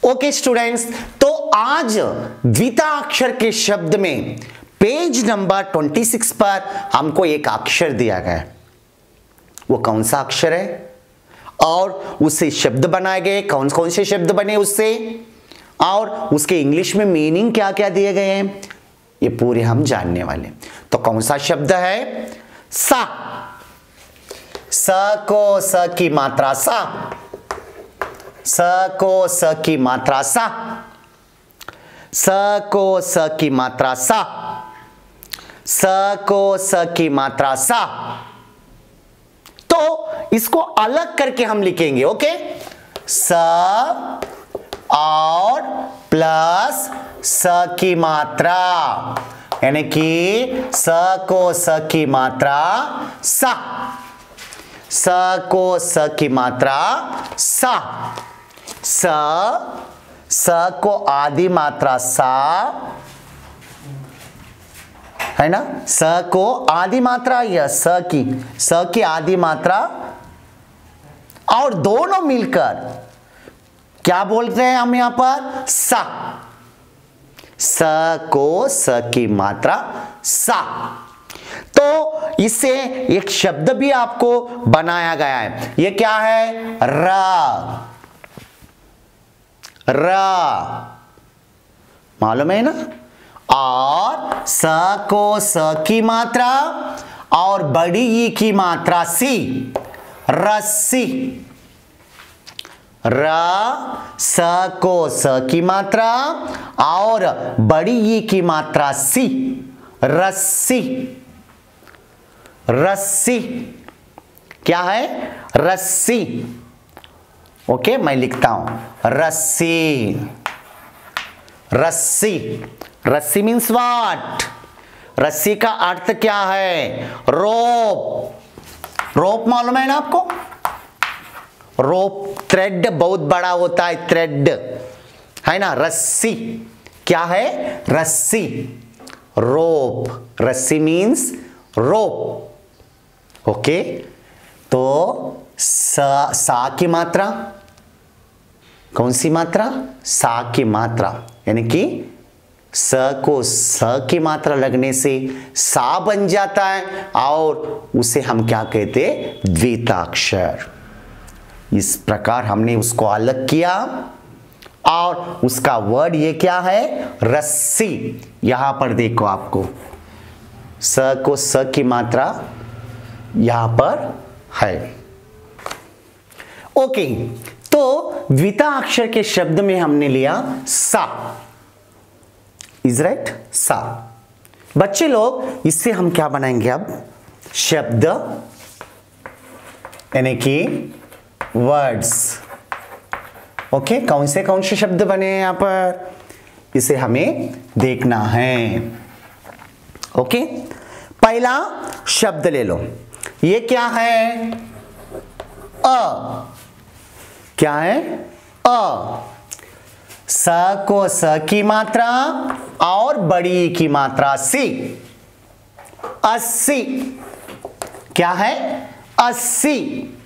Okay students, तो आज द्विताक्षर के शब्द में पेज नंबर 26 पर हमको एक अक्षर दिया गया है। वो कौन सा अक्षर है और उससे शब्द बनाए गए, कौन कौन से शब्द बने उससे, और उसके इंग्लिश में मीनिंग क्या क्या दिए गए हैं, ये पूरे हम जानने वाले। तो कौन सा शब्द है? सा। स को स की मात्रा सा, स को स की मात्रा सा, स को स की मात्रा सा, स को स की मात्रा सा। तो इसको अलग करके हम लिखेंगे। ओके, स और प्लस स की मात्रा, यानी कि स को स की मात्रा सा, स को स की मात्रा सा, स को आदि मात्रा सा, है ना, स को आदि मात्रा या स की आदि मात्रा, और दोनों मिलकर क्या बोल रहे हैं हम यहां पर? सा। स को स की मात्रा सा। तो इससे एक शब्द भी आपको बनाया गया है। ये क्या है? र। र मालूम है ना। और स को स की मात्रा और बड़ी ई की मात्रा सी, रस्सी। र स को स की मात्रा और बड़ी ई की मात्रा सी, रस्सी। रस्सी क्या है? रस्सी। ओके, मैं लिखता हूं रस्सी। रस्सी। रस्सी मीन्स व्हाट? रस्सी का अर्थ क्या है? रोप। रोप मालूम है ना आपको? रोप थ्रेड बहुत बड़ा होता है, थ्रेड है ना। रस्सी क्या है? रस्सी। रोप। रस्सी मीन्स रोप। ओके, तो सा की मात्रा, कौन सी मात्रा? सा की मात्रा, यानी कि स को स की मात्रा लगने से सा बन जाता है और उसे हम क्या कहते हैं? द्विताक्षर। इस प्रकार हमने उसको अलग किया और उसका वर्ड ये क्या है? रस्सी। यहां पर देखो, आपको स को स की मात्रा यहां पर है। ओके, तो द्विताक्षर के शब्द में हमने लिया सा। Is right? सा। बच्चे लोग, इससे हम क्या बनाएंगे अब? शब्द, यानी कि वर्ड्स। ओके, कौन से शब्द बने हैं यहां पर, इसे हमें देखना है। ओके, पहला शब्द ले लो। ये क्या है? अ। क्या है? अ। स को स की मात्रा और बड़ी की मात्रा सी, अस्सी। क्या है? अस्सी।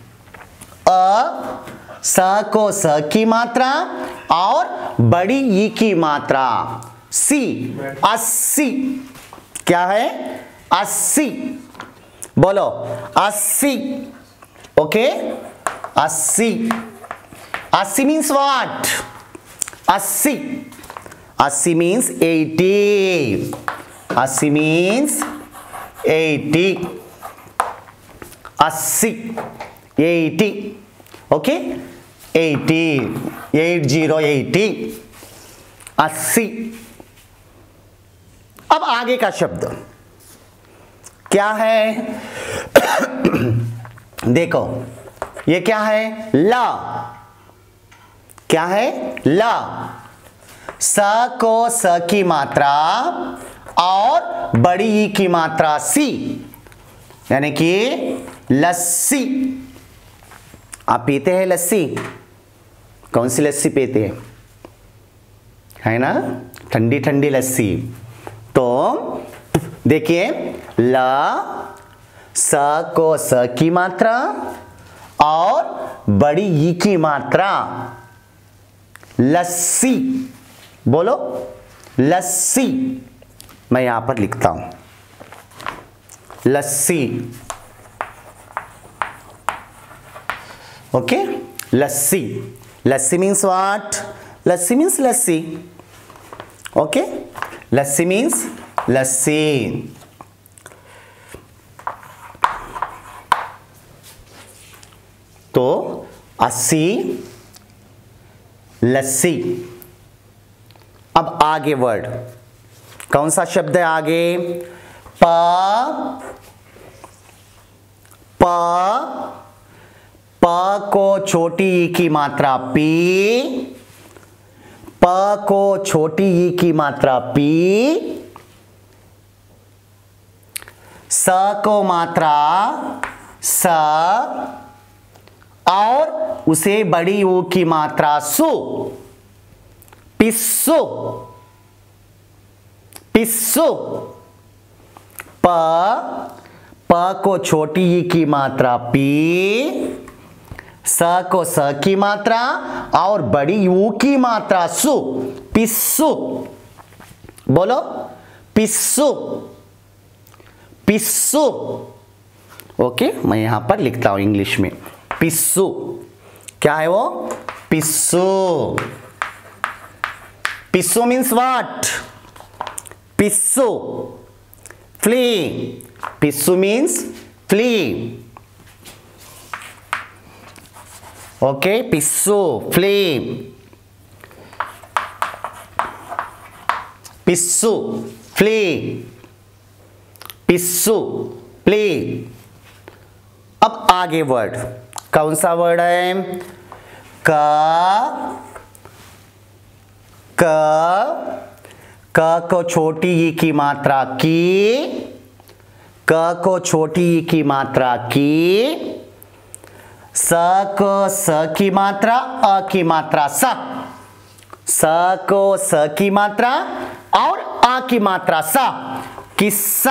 अ, स को स की मात्रा और बड़ी ई की मात्रा सी, अस्सी। क्या है? अस्सी। बोलो, अस्सी। ओके, अस्सी। अस्सी मीन्स व्हाट? अस्सी। अस्सी मीन्स 80। अस्सी मीन्स 80। अस्सी, 80। ओके, 80, 80, 80। अब आगे का शब्द क्या है? देखो, ये क्या है? ला। क्या है? ला। स को स की मात्रा और बड़ी ई की मात्रा सी, यानी कि लस्सी। आप पीते हैं लस्सी? कौन सी लस्सी पीते हैं? है ना, ठंडी ठंडी लस्सी। तो देखिए, ला, स को स की मात्रा और बड़ी ई की मात्रा लस्सी, बोलो लस्सी। मैं यहां पर लिखता हूं lassi. Okay, lassi. Lassi means what? Lassi means lassi. Okay, lassi means lassi. तो 80 लस्सी। अब आगे वर्ड, कौन सा शब्द है आगे? प को छोटी ई की मात्रा पी, प को छोटी ई की मात्रा पी, स को मात्रा स, और उसे बड़ी ऊ की मात्रा सु, पिस्सु। पिस्सु। प को छोटी ई की मात्रा पी, स को स की मात्रा और बड़ी यू की मात्रा सु, पिस्सु। बोलो पिस्सु, पिस्सु। ओके, मैं यहां पर लिखता हूं इंग्लिश में पिस्सु। क्या है वो? पिस्सु। Pissu means what? Pissu, flea. Pissu means flea. Okay, pissu, flea. Pissu, flea. Pissu, flea. अब आगे वर्ड, कौन सा वर्ड है? क को छोटी ई की मात्रा की, क को छोटी ई की मात्रा की, स को स की मात्रा अ की मात्रा स, स को स की मात्रा और अ की मात्रा स, किस्सा।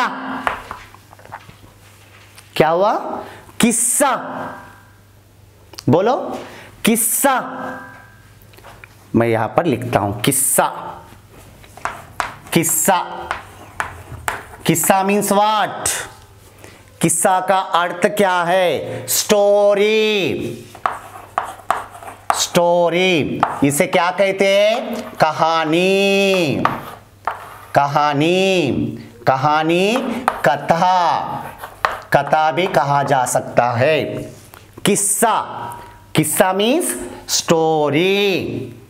क्या हुआ? किस्सा। बोलो किस्सा। मैं यहां पर लिखता हूं किस्सा। किस्सा। किस्सा मीन्स व्हाट? किस्सा का अर्थ क्या है? स्टोरी। स्टोरी, इसे क्या कहते हैं? कहानी। कहानी, कहानी, कथा, कथा भी कहा जा सकता है। किस्सा, किस्सा मीन्स स्टोरी,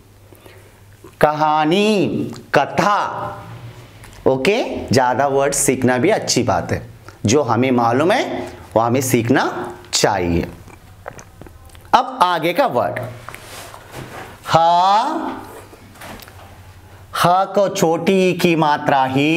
कहानी, कथा। ओके, ज्यादा वर्ड सीखना भी अच्छी बात है। जो हमें मालूम है वो हमें सीखना चाहिए। अब आगे का वर्ड, ह को छोटी ई की मात्रा ही,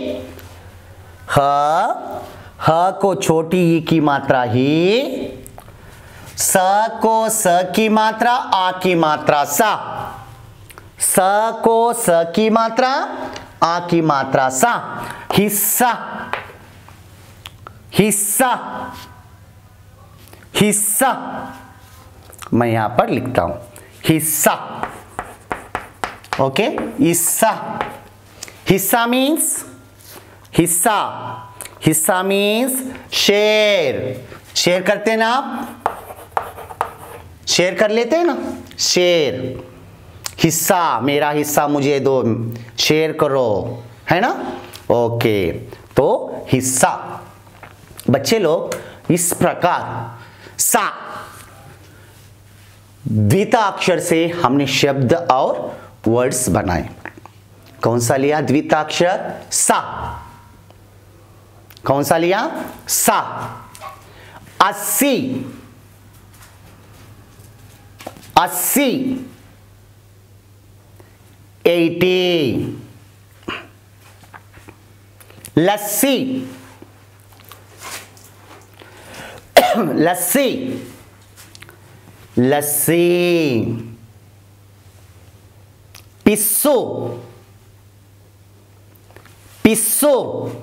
ह को छोटी ई की मात्रा ही, स को स की मात्रा आ की मात्रा सा, स को स की मात्रा आ की मात्रा सा, हिस्सा। हिस्सा। हिस्सा। मैं यहां पर लिखता हूं हिस्सा। ओके, हिस्सा। हिस्सा मीन्स, हिस्सा, हिस्सा मीन्स शेयर। शेयर करते हैं ना आप? शेयर कर लेते हैं ना? शेयर। हिस्सा, मेरा हिस्सा मुझे दो, शेयर करो, है ना? ओके, तो हिस्सा। बच्चे लोग, इस प्रकार सा द्विताक्षर से हमने शब्द और वर्ड्स बनाए। कौन सा लिया? द्विताक्षर सा। कौन सा लिया? सा। 80, 80, 80, लस्सी, लस्सी, लस्सी, पिस्सू, पिस्सू,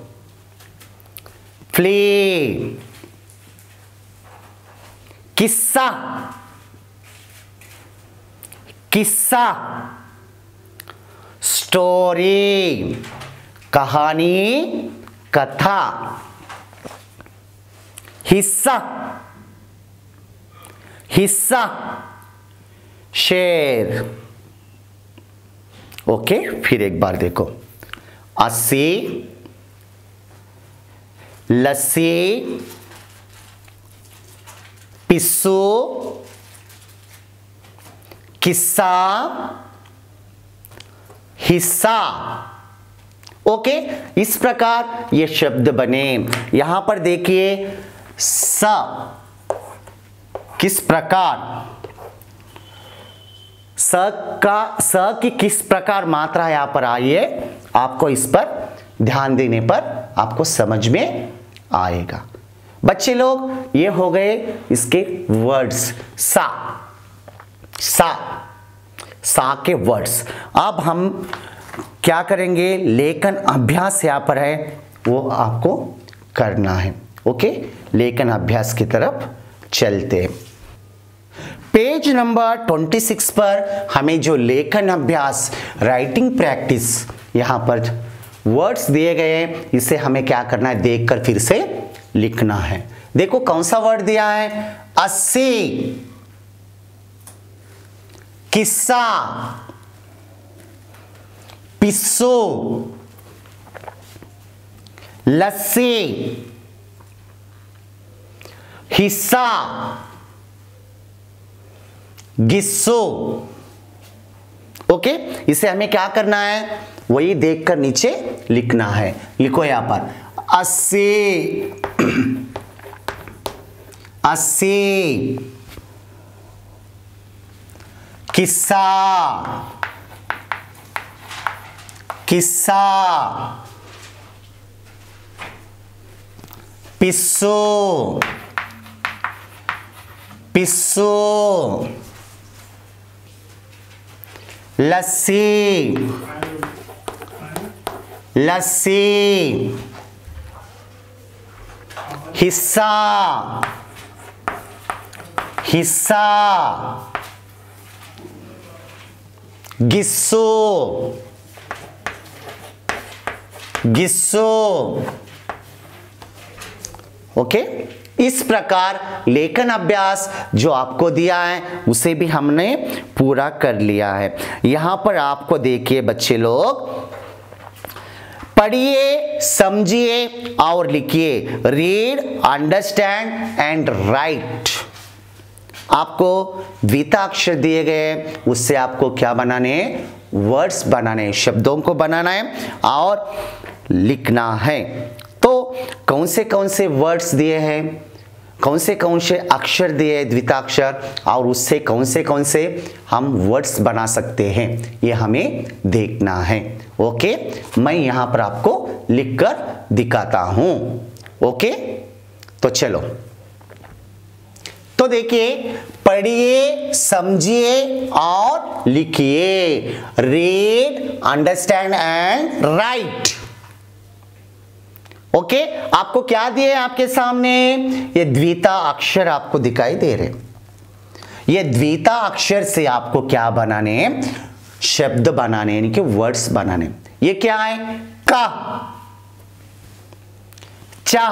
फ्ली, किस्सा, किस्सा, स्टोरी, कहानी, कथा। हिस्सा, हिस्सा, शेर। ओके, फिर एक बार देखो। अस्सी, लस्सी, पिस्सू, किस्सा, हिस्सा। ओके, इस प्रकार ये शब्द बने। यहां पर देखिए स किस प्रकार, स की किस प्रकार मात्रा यहां पर आई है, आपको इस पर ध्यान देने पर आपको समझ में आएगा। बच्चे लोग, ये हो गए इसके वर्ड्स। सा के वर्ड्स। अब हम क्या करेंगे, लेखन अभ्यास यहां पर है वो आपको करना है। ओके, लेखन अभ्यास की तरफ चलते हैं। पेज नंबर 26 पर हमें जो लेखन अभ्यास, राइटिंग प्रैक्टिस, यहां पर वर्ड्स दिए गए हैं, इसे हमें क्या करना है, देखकर फिर से लिखना है। देखो कौन सा वर्ड दिया है, 80, किस्सा, पिस्सू, लस्सी, हिस्सा, गिस्सो। ओके, इसे हमें क्या करना है, वही देखकर नीचे लिखना है। लिखो यहां पर 80, 80, किस्सा, किस्सा, पिस्सू, पिस्सू, लस्सी, लस्सी, हिस्सा, हिस्सा, गिस्सो, गिस्सो। ओके, इस प्रकार लेखन अभ्यास जो आपको दिया है उसे भी हमने पूरा कर लिया है। यहां पर आपको देखिए बच्चे लोग, पढ़िए, समझिए और लिखिए। Read, understand and write. आपको द्विताक्षर दिए गए, उससे आपको क्या बनाने हैं, वर्ड्स बनाने हैं, शब्दों को बनाना है और लिखना है। तो कौन से वर्ड्स दिए हैं, कौन से अक्षर दिए हैं द्विताक्षर, और उससे कौन से हम वर्ड्स बना सकते हैं, ये हमें देखना है। ओके, मैं यहां पर आपको लिखकर दिखाता हूं। ओके, तो चलो, तो देखिए, पढ़िए, समझिए और लिखिए। Read, understand and write. Okay, आपको क्या दिए आपके सामने, ये द्विता अक्षर आपको दिखाई दे रहे। ये द्विता अक्षर से आपको क्या बनाने, शब्द बनाने, यानी कि वर्ड्स बनाने। ये क्या है, का, चा,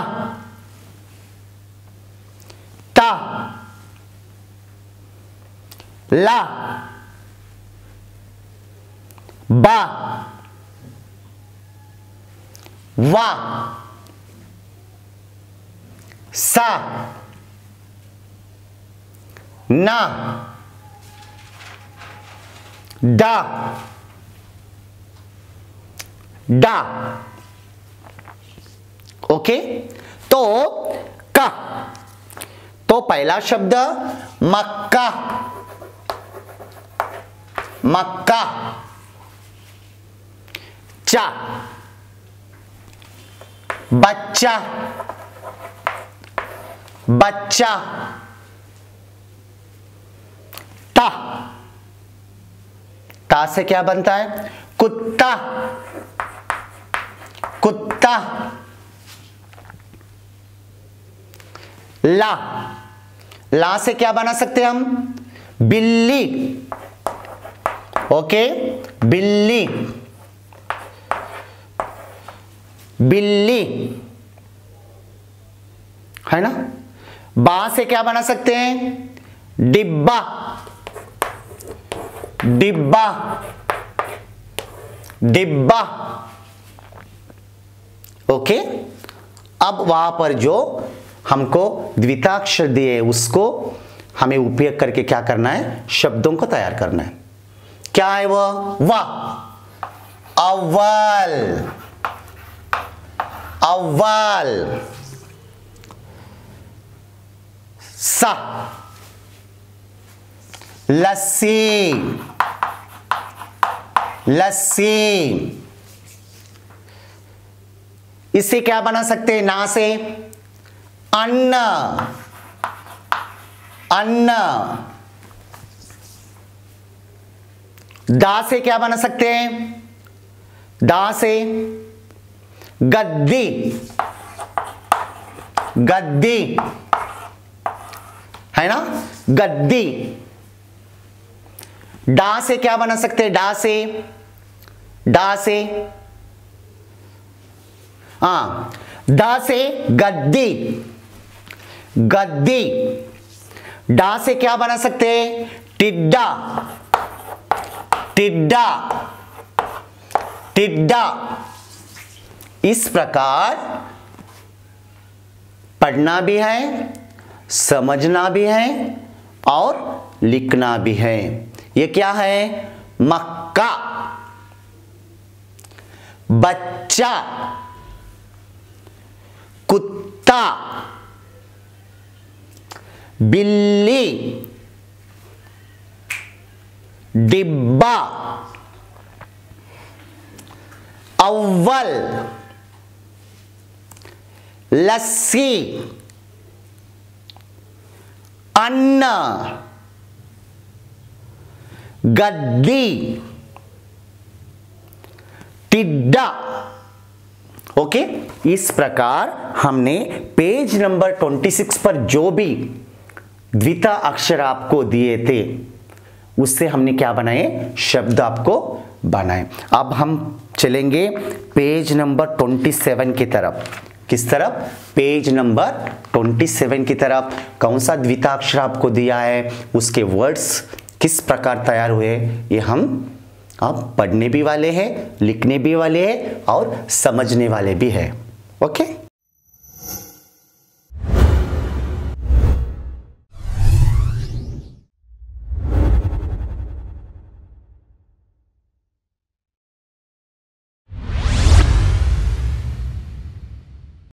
ता, ला, बा, वा, सा, ना, डा, डा। ओके, तो का, तो पहला शब्द मक्का, मक्का। चा, बच्चा, बच्चा। ता, ता से क्या बनता है, कुत्ता, कुत्ता। ला, ला से क्या बना सकते हैं हम, बिल्ली, ओके, बिल्ली, बिल्ली, है ना। बा से क्या बना सकते हैं? डिब्बा, डिब्बा, डिब्बा। ओके, अब वहां पर जो हमको द्विताक्षर दिए उसको हमें उपयोग करके क्या करना है? शब्दों को तैयार करना है। क्या है वह? वाह, अव्वल, अव्वल। सा, लस्सी, लस्सी। इससे क्या बना सकते हैं? ना से अन्न, अन्न। दा से क्या बना सकते हैं? दा से गद्दी, गद्दी, है ना, गद्दी। डा से क्या बना सकते हैं? डा से, डा से, हाँ, दा से गद्दी, गद्दी। डा से क्या बना सकते हैं? टिड्डा, टिड्डा, टिड्डा। इस प्रकार पढ़ना भी है, समझना भी है और लिखना भी है। ये क्या है? मक्का, बच्चा, कुत्ता, बिल्ली, डिब्बा, अव्वल, लस्सी, अन्न, गद्दी, टिड्डा। ओके, इस प्रकार हमने पेज नंबर 26 पर जो भी द्विता अक्षर आपको दिए थे उससे हमने क्या बनाए? शब्द आपको बनाए। अब हम चलेंगे पेज नंबर 27 की तरफ। किस तरफ? पेज नंबर 27 की तरफ। कौन सा द्विता अक्षर आपको दिया है, उसके वर्ड्स किस प्रकार तैयार हुए, ये हम अब पढ़ने भी वाले हैं, लिखने भी वाले हैं और समझने वाले भी हैं। ओके।